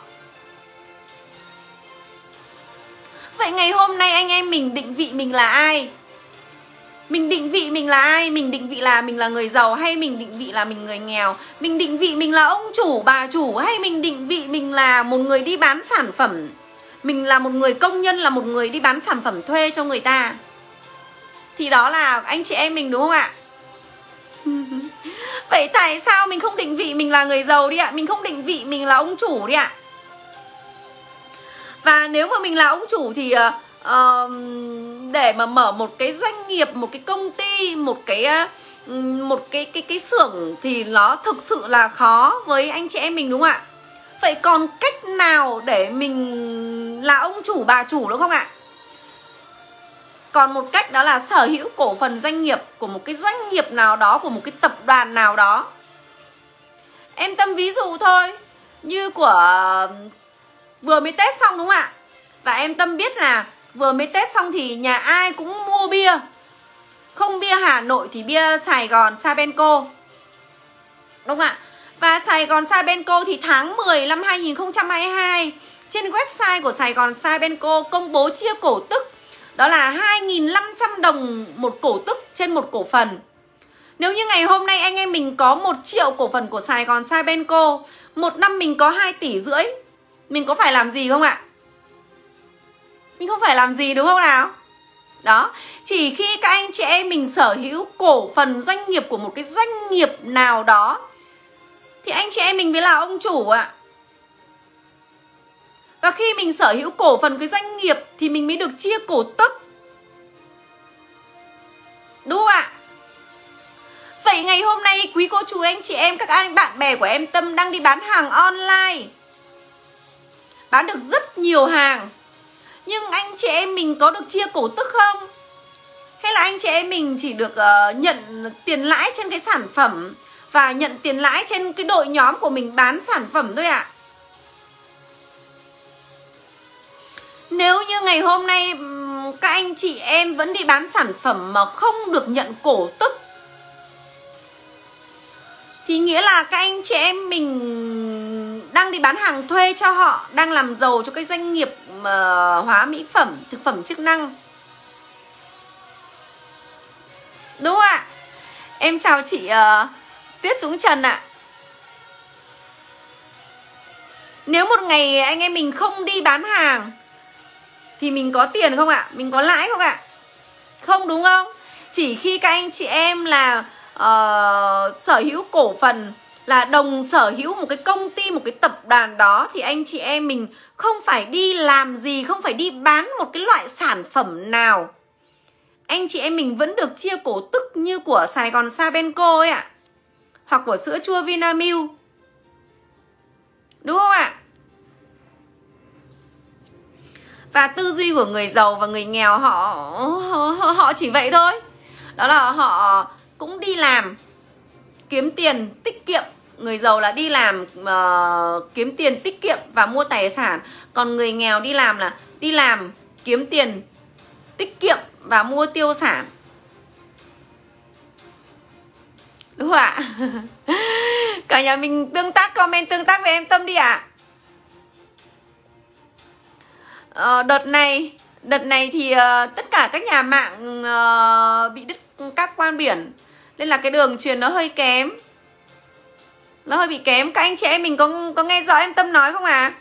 Vậy ngày hôm nay anh em mình định vị mình là ai? Mình định vị mình là ai? Mình định vị là mình là người giàu hay mình định vị là mình người nghèo? Mình định vị mình là ông chủ, bà chủ hay mình định vị mình là một người đi bán sản phẩm? Mình là một người công nhân, là một người đi bán sản phẩm thuê cho người ta? Thì đó là anh chị em mình đúng không ạ? Vậy tại sao mình không định vị mình là người giàu đi ạ? Mình không định vị mình là ông chủ đi ạ? Và nếu mà mình là ông chủ thì để mà mở một cái doanh nghiệp, một cái công ty, một cái xưởng thì nó thực sự là khó với anh chị em mình đúng không ạ? Vậy còn cách nào để mình là ông chủ, bà chủ đúng không ạ? Còn một cách đó là sở hữu cổ phần doanh nghiệp của một cái doanh nghiệp nào đó, của một cái tập đoàn nào đó. Em Tâm ví dụ thôi, như của vừa mới Tết xong đúng không ạ? Và em Tâm biết là vừa mới Tết xong thì nhà ai cũng mua bia. Không bia Hà Nội thì bia Sài Gòn Sabeco, đúng không ạ? Và Sài Gòn Sabeco thì tháng 10 năm 2022 trên website của Sài Gòn Sabeco công bố chia cổ tức. Đó là 2.500 đồng một cổ tức trên một cổ phần. Nếu như ngày hôm nay anh em mình có 1 triệu cổ phần của Sài Gòn Sabeco, một năm mình có 2,5 tỷ, mình có phải làm gì không ạ? Mình không phải làm gì đúng không nào? Đó, chỉ khi các anh chị em mình sở hữu cổ phần doanh nghiệp của một cái doanh nghiệp nào đó thì anh chị em mình mới là ông chủ ạ. Và khi mình sở hữu cổ phần cái doanh nghiệp thì mình mới được chia cổ tức, đúng không ạ? Vậy ngày hôm nay quý cô chú anh chị em, các anh bạn bè của em Tâm đang đi bán hàng online, bán được rất nhiều hàng, nhưng anh chị em mình có được chia cổ tức không? Hay là anh chị em mình chỉ được nhận tiền lãi trên cái sản phẩm và nhận tiền lãi trên cái đội nhóm của mình bán sản phẩm thôi ạ? Nếu như ngày hôm nay các anh chị em vẫn đi bán sản phẩm mà không được nhận cổ tức thì nghĩa là các anh chị em mình đang đi bán hàng thuê cho họ, đang làm giàu cho cái doanh nghiệp hóa mỹ phẩm, thực phẩm chức năng, đúng không ạ? Em chào chị Tuyết Dũng Trần ạ. Nếu một ngày anh em mình không đi bán hàng thì mình có tiền không ạ? Mình có lãi không ạ? Không, đúng không? Chỉ khi các anh chị em là sở hữu cổ phần, là đồng sở hữu một cái công ty, một cái tập đoàn đó thì anh chị em mình không phải đi làm gì, không phải đi bán một cái loại sản phẩm nào, anh chị em mình vẫn được chia cổ tức như của Sài Gòn Sabeco ấy ạ, hoặc của sữa chua Vinamilk, đúng không ạ? Và tư duy của người giàu và người nghèo họ chỉ vậy thôi. Đó là họ cũng đi làm kiếm tiền tiết kiệm. Người giàu là đi làm kiếm tiền tiết kiệm và mua tài sản. Còn người nghèo đi làm là đi làm kiếm tiền tiết kiệm và mua tiêu sản, đúng không ạ? Cả nhà mình tương tác, comment tương tác với em Tâm đi ạ. Đợt này thì tất cả các nhà mạng bị đứt các quan biển, nên là cái đường truyền nó hơi kém, nó hơi bị kém. Các anh chị em mình có nghe rõ em Tâm nói không ạ?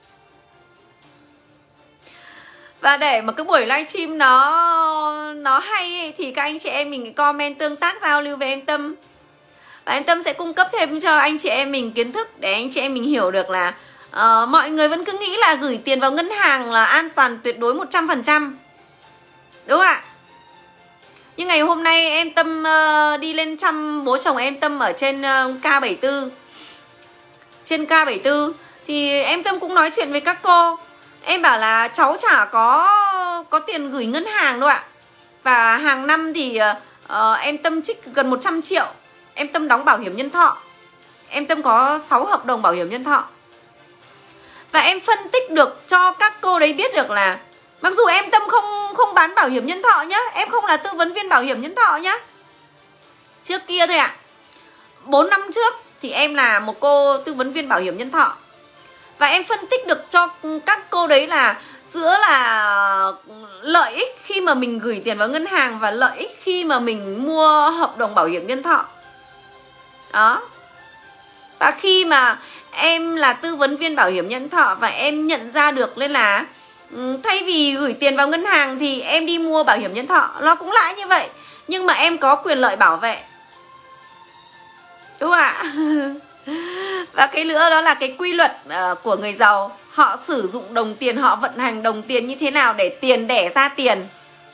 Và để mà cái buổi livestream nó hay ấy, thì các anh chị em mình comment tương tác giao lưu với em Tâm, và em Tâm sẽ cung cấp thêm cho anh chị em mình kiến thức để anh chị em mình hiểu được là mọi người vẫn cứ nghĩ là gửi tiền vào ngân hàng là an toàn tuyệt đối 100%, đúng không ạ? Nhưng ngày hôm nay em Tâm đi lên chăm bố chồng em Tâm ở trên K74. Trên K74 thì em Tâm cũng nói chuyện với các cô. Em bảo là cháu chả có tiền gửi ngân hàng đâu ạ. Và hàng năm thì em Tâm trích gần 100 triệu. Em Tâm đóng bảo hiểm nhân thọ. Em Tâm có 6 hợp đồng bảo hiểm nhân thọ. Và em phân tích được cho các cô đấy biết được là mặc dù em Tâm không bán bảo hiểm nhân thọ nhá, em không là tư vấn viên bảo hiểm nhân thọ nhá. Trước kia thôi ạ, 4 năm trước thì em là một cô tư vấn viên bảo hiểm nhân thọ. Và em phân tích được cho các cô đấy là giữa là lợi ích khi mà mình gửi tiền vào ngân hàng và lợi ích khi mà mình mua hợp đồng bảo hiểm nhân thọ. Đó. Và khi mà em là tư vấn viên bảo hiểm nhân thọ và em nhận ra được nên là thay vì gửi tiền vào ngân hàng thì em đi mua bảo hiểm nhân thọ, nó cũng lãi như vậy, nhưng mà em có quyền lợi bảo vệ. Đúng không ạ? Và cái nữa đó là cái quy luật của người giàu. Họ sử dụng đồng tiền, họ vận hành đồng tiền như thế nào để tiền đẻ ra tiền.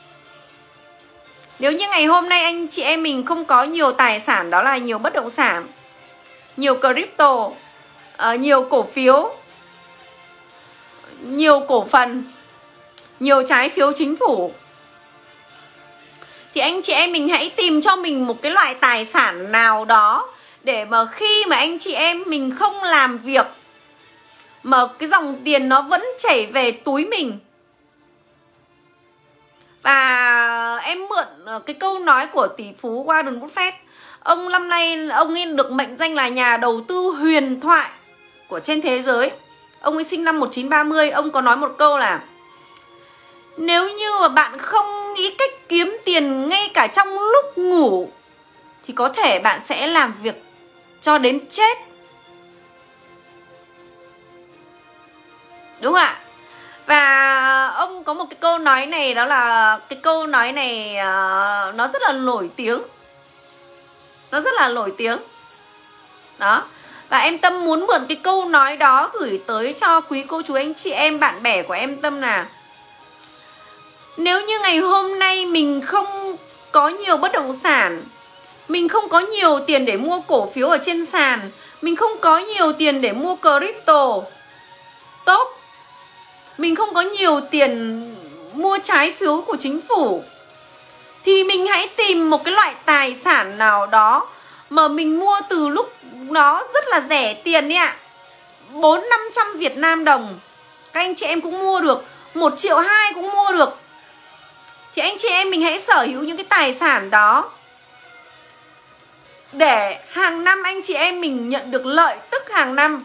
Nếu như ngày hôm nay anh chị em mình không có nhiều tài sản, đó là nhiều bất động sản, nhiều crypto, nhiều cổ phiếu, nhiều cổ phần, nhiều trái phiếu chính phủ, thì anh chị em mình hãy tìm cho mình một cái loại tài sản nào đó để mà khi mà anh chị em mình không làm việc mà cái dòng tiền nó vẫn chảy về túi mình. Và em mượn cái câu nói của tỷ phú Warren Buffett. Ông năm nay ông ấy được mệnh danh là nhà đầu tư huyền thoại của trên thế giới. Ông ấy sinh năm 1930. Ông có nói một câu là nếu như mà bạn không nghĩ cách kiếm tiền ngay cả trong lúc ngủ thì có thể bạn sẽ làm việc cho đến chết. Đúng không ạ? Và ông có một cái câu nói này, đó là cái câu nói này nó rất là nổi tiếng. Nó rất là nổi tiếng. Đó. Và em Tâm muốn mượn cái câu nói đó gửi tới cho quý cô chú anh chị em bạn bè của em Tâm là nếu như ngày hôm nay mình không có nhiều bất động sản, mình không có nhiều tiền để mua cổ phiếu ở trên sàn, mình không có nhiều tiền để mua crypto tốt, mình không có nhiều tiền mua trái phiếu của chính phủ, thì mình hãy tìm một cái loại tài sản nào đó mà mình mua từ lúc nó rất là rẻ tiền ấy ạ. 400-500 Việt Nam đồng các anh chị em cũng mua được, 1,2 triệu cũng mua được. Thì anh chị em mình hãy sở hữu những cái tài sản đó để hàng năm anh chị em mình nhận được lợi tức hàng năm.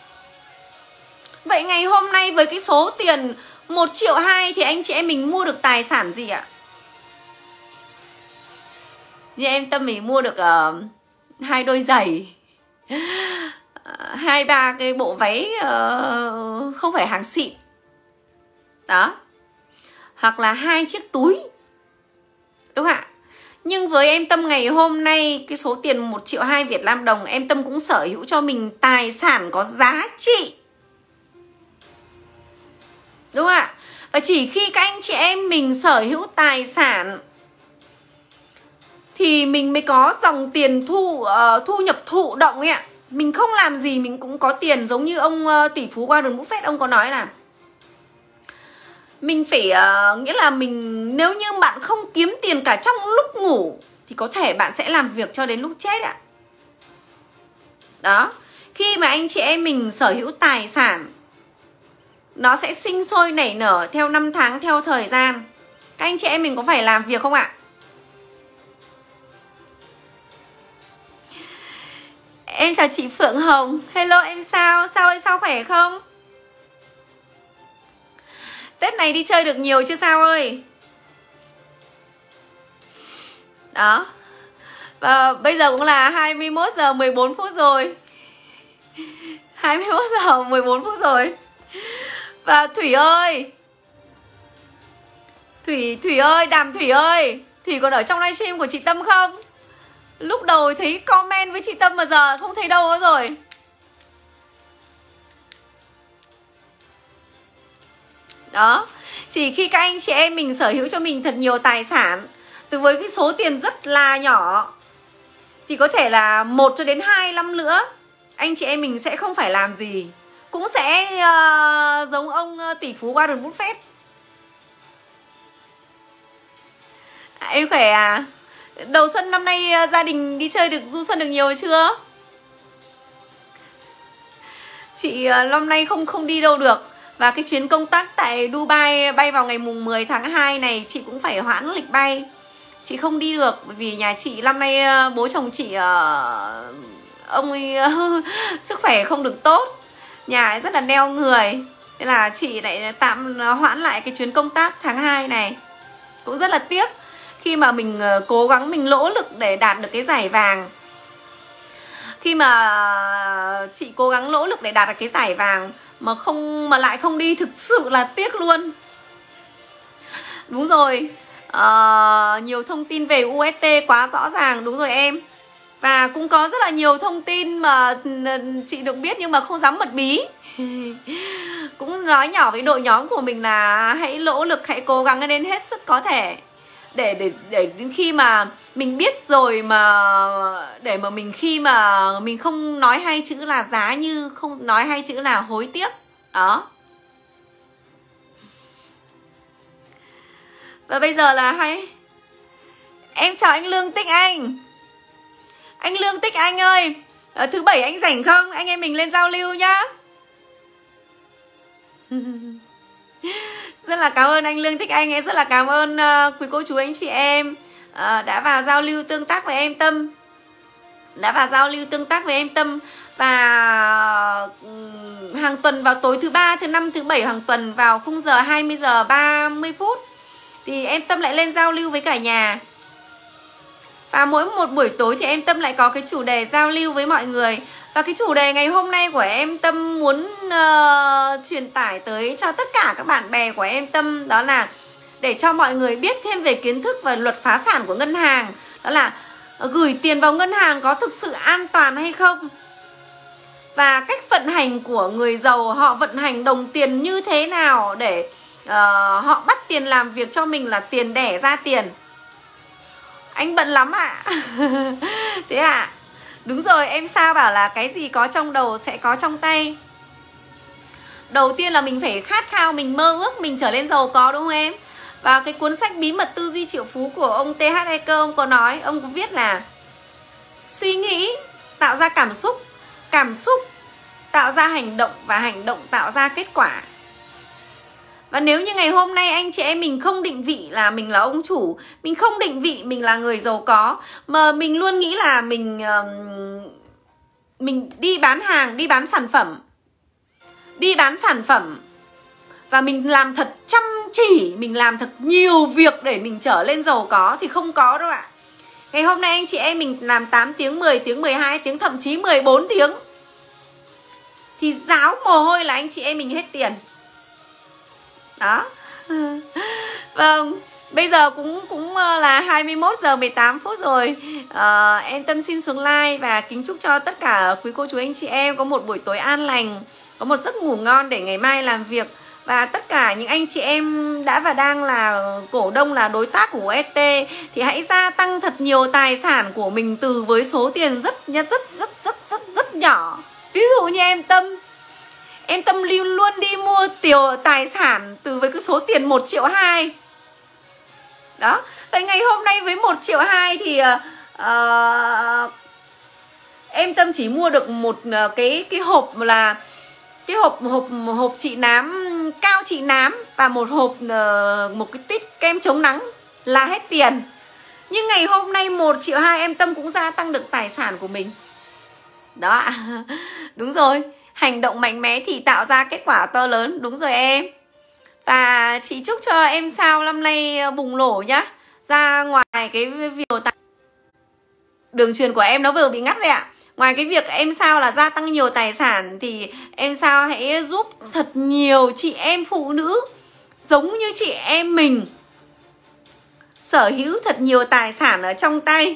Vậy ngày hôm nay với cái số tiền 1,2 triệu thì anh chị em mình mua được tài sản gì ạ? Như em Tâm mình mua được 2 đôi giày, 2-3 cái bộ váy không phải hàng xịn. Đó. Hoặc là 2 chiếc túi. Đúng không ạ? Nhưng với em Tâm ngày hôm nay, cái số tiền 1,2 triệu Việt Nam đồng, em Tâm cũng sở hữu cho mình tài sản có giá trị. Đúng không ạ? Và chỉ khi các anh chị em mình sở hữu tài sản thì mình mới có dòng tiền thu nhập thụ động ấy ạ. Mình không làm gì mình cũng có tiền. Giống như ông tỷ phú Warren Buffett, ông có nói là mình phải nghĩa là mình, nếu như bạn không kiếm tiền cả trong lúc ngủ thì có thể bạn sẽ làm việc cho đến lúc chết ạ. Đó. Khi mà anh chị em mình sở hữu tài sản, nó sẽ sinh sôi nảy nở theo năm tháng, theo thời gian. Các anh chị em mình có phải làm việc không ạ? Em chào chị Phượng Hồng. Hello em sao? Sao khỏe không? Tết này đi chơi được nhiều chưa sao ơi? Đó. Và bây giờ cũng là 21 giờ 14 phút rồi. 21 giờ 14 phút rồi. Và Thủy ơi, Thủy ơi, Đàm Thủy ơi, Thủy còn ở trong livestream của chị Tâm không? Lúc đầu thấy comment với chị Tâm mà giờ không thấy đâu nữa rồi. Đó. Chỉ khi các anh chị em mình sở hữu cho mình thật nhiều tài sản, từ với cái số tiền rất là nhỏ, thì có thể là 1 cho đến 2 năm nữa anh chị em mình sẽ không phải làm gì, cũng sẽ giống ông tỷ phú Warren Buffett. Em khỏe à? Đầu xuân năm nay gia đình đi chơi được, du xuân được nhiều chưa? Chị năm nay không đi đâu được. Và cái chuyến công tác tại Dubai bay vào ngày mùng 10 tháng 2 này chị cũng phải hoãn lịch bay. Chị không đi được bởi vì nhà chị năm nay bố chồng chị ông ấy sức khỏe không được tốt. nhà ấy rất là neo người, nên là chị lại tạm hoãn lại cái chuyến công tác tháng 2 này. Cũng rất là tiếc khi mà mình cố gắng, mình nỗ lực để đạt được cái giải vàng. Khi mà chị cố gắng nỗ lực để đạt được cái giải vàng mà lại không đi, thực sự là tiếc luôn. Đúng rồi, nhiều thông tin về UST quá rõ ràng, đúng rồi em. Và cũng có rất là nhiều thông tin mà chị được biết nhưng mà không dám bật bí. Cũng nói nhỏ với đội nhóm của mình là hãy nỗ lực, hãy cố gắng đến hết sức có thể. Để đến khi mà mình biết rồi mà, để mà mình khi mà mình không nói hai chữ là giá như, không nói hai chữ là hối tiếc. Đó. Và bây giờ là em chào anh Lương Tích Anh. Anh Lương Tích Anh ơi, thứ bảy anh rảnh không? Anh em mình lên giao lưu nhá. Rất là cảm ơn anh Lương Tích Anh, em rất là cảm ơn quý cô chú anh chị em đã vào giao lưu tương tác với em Tâm. Và hàng tuần vào tối thứ ba, thứ năm, thứ bảy hàng tuần vào khung giờ 20 giờ 30 phút thì em Tâm lại lên giao lưu với cả nhà. Và mỗi một buổi tối thì em Tâm lại có cái chủ đề giao lưu với mọi người. Và cái chủ đề ngày hôm nay của em Tâm muốn truyền tải tới cho tất cả các bạn bè của em Tâm, đó là để cho mọi người biết thêm về kiến thức và luật phá sản của ngân hàng. Đó là gửi tiền vào ngân hàng có thực sự an toàn hay không? Và cách vận hành của người giàu, họ vận hành đồng tiền như thế nào để họ bắt tiền làm việc cho mình là tiền đẻ ra tiền. Anh bận lắm ạ. Thế ạ? Đúng rồi, em Sao bảo là cái gì có trong đầu sẽ có trong tay. Đầu tiên là mình phải khát khao, mình mơ ước mình trở lên giàu có, đúng không em? Và cái cuốn sách Bí mật tư duy triệu phú của ông TH Eker, ông có nói, ông có viết là suy nghĩ tạo ra cảm xúc tạo ra hành động, và hành động tạo ra kết quả. Và nếu như ngày hôm nay anh chị em mình không định vị là mình là ông chủ, mình không định vị mình là người giàu có, mà mình luôn nghĩ là mình đi bán hàng, đi bán sản phẩm và mình làm thật chăm chỉ, mình làm thật nhiều việc để mình trở lên giàu có thì không có đâu ạ. Ngày hôm nay anh chị em mình làm 8 tiếng, 10 tiếng, 12 tiếng, thậm chí 14 tiếng thì ráo mồ hôi là anh chị em mình hết tiền. Đó. Vâng, bây giờ cũng là 21 giờ 18 phút rồi. Em Tâm xin xuống like và kính chúc cho tất cả quý cô chú anh chị em có một buổi tối an lành, có một giấc ngủ ngon để ngày mai làm việc. Và tất cả những anh chị em đã và đang là cổ đông, là đối tác của UST thì hãy gia tăng thật nhiều tài sản của mình từ với số tiền rất nhỏ. Ví dụ như em Tâm luôn đi mua tài sản từ với cái số tiền 1,2 triệu. Đó. Tại ngày hôm nay với 1,2 triệu thì em Tâm chỉ mua được một cái hộp, là cái hộp trị nám, cao trị nám, và một cái tít kem chống nắng là hết tiền. Nhưng ngày hôm nay 1,2 triệu em Tâm cũng gia tăng được tài sản của mình. Đó ạ. Đúng rồi, hành động mạnh mẽ thì tạo ra kết quả to lớn. Đúng rồi em. Và chị chúc cho em Sao năm nay bùng nổ nhá. Ra ngoài cái việc đường truyền của em nó vừa bị ngắt rồi ạ. Ngoài cái việc em Sao là gia tăng nhiều tài sản thì em Sao hãy giúp thật nhiều chị em phụ nữ giống như chị em mình sở hữu thật nhiều tài sản ở trong tay.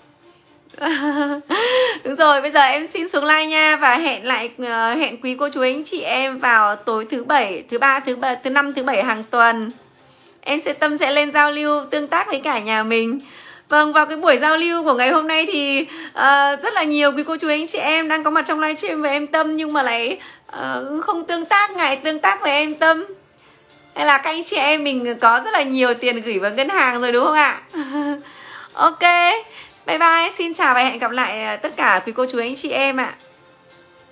Đúng rồi, bây giờ em xin xuống like nha. Và hẹn quý cô chú anh chị em vào tối thứ bảy, thứ ba, thứ năm, thứ bảy hàng tuần. Em Tâm sẽ lên giao lưu tương tác với cả nhà mình. Vâng, vào cái buổi giao lưu của ngày hôm nay thì rất là nhiều quý cô chú anh chị em đang có mặt trong livestream với em Tâm nhưng mà lại không tương tác, ngại tương tác với em Tâm. Hay là các anh chị em mình có rất là nhiều tiền gửi vào ngân hàng rồi đúng không ạ? Ok, bye bye, xin chào và hẹn gặp lại tất cả quý cô chú anh chị em ạ.